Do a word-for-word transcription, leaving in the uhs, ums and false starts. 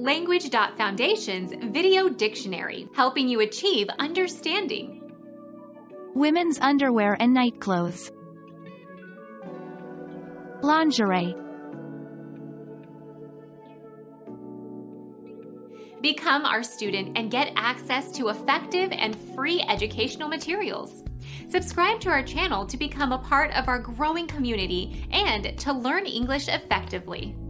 Language Foundation's Video Dictionary, helping you achieve understanding. Women's underwear and nightclothes. Lingerie. Become our student and get access to effective and free educational materials. Subscribe to our channel to become a part of our growing community and to learn English effectively.